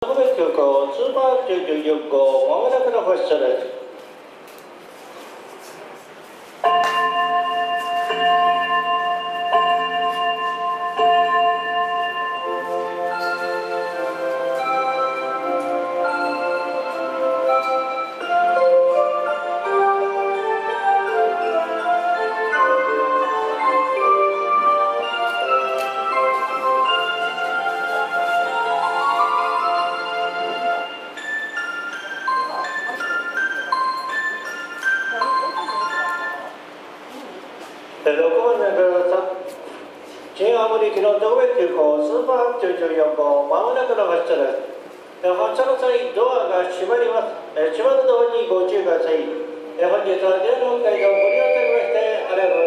特別空港スーパー996号、まもなくの発車です。新青森機能特別急行スーパー994号、まもなくの発車です。発車の際、ドアが閉まります。閉まるドアにご注意ください。本日は JR 北海道ご利用いただきましてありがとうございます。